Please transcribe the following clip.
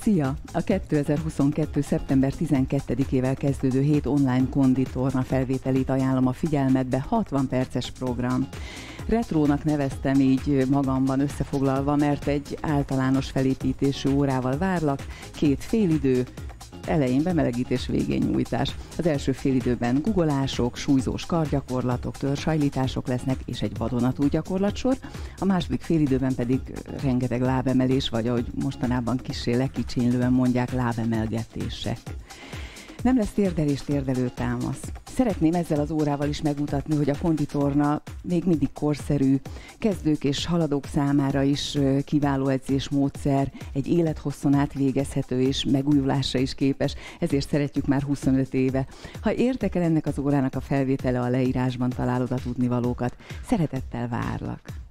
Szia! A 2022. szeptember 12-ével kezdődő 7 online konditorna felvételét ajánlom a figyelmetbe, 60 perces program. Retrónak neveztem így magamban összefoglalva, mert egy általános felépítésű órával várlak, 2 félidő, elején bemelegítés, végén nyújtás. Az első félidőben guggolások, súlyzós kargyakorlatok, törzshajlítások lesznek, és egy vadonatúj gyakorlatsor. A második félidőben pedig rengeteg lábemelés, vagy ahogy mostanában kissé lekicsinlően mondják, lábemelgetések. Nem lesz térdelés, térdelő támasz. Szeretném ezzel az órával is megmutatni, hogy a konditorna még mindig korszerű, kezdők és haladók számára is kiváló edzésmódszer, egy élethosszon át végezhető és megújulásra is képes, ezért szeretjük már 25 éve. Ha érdekel ennek az órának a felvétele, a leírásban találod a tudnivalókat. Szeretettel várlak!